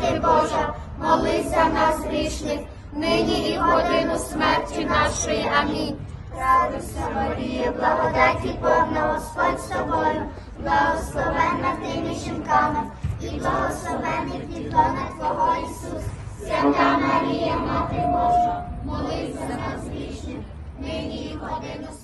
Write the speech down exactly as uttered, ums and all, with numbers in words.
Мати Божа, молись за нас грішних, нині і в годину смерті нашої. Амінь. Радуйся, Марія, благодаті повна, Господь з тобою, благословенна ти між жінками, і благословений плід Твого Ісус. Свята Марія, Мати Божа, молись за нас грішних, нині і в годину смерті.